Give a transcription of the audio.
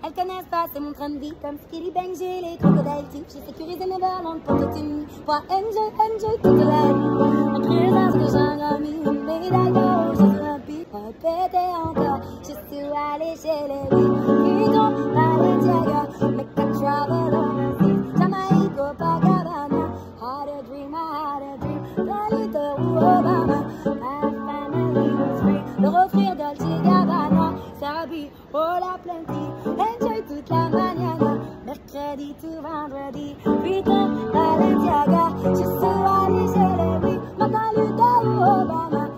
Elles connaissent pas, c'est mon train de vie. Comme Skilly Bang, j'ai les crocodiles types. J'ai sécurisé mes verlandes pour toute une nuit. Pour enjoy toute la nuit. En creusant ce que j'ai remis une médaille d'or. Je suis rapide, répéter encore. Je suis allé chez les vies. Ils ont Balenciaga. Make a travel overseas. Jamaïque, Copacabana. Had a dream, Lolita ou Obama. My family was free. Leur offrir Dolce Gabbana. Serabi, oh la plenty. Enjoy toute la mañana. Mercredi tout vendredi. Putain, Balenciaga. Je suis allé chez les vies. Lolita ou Obama.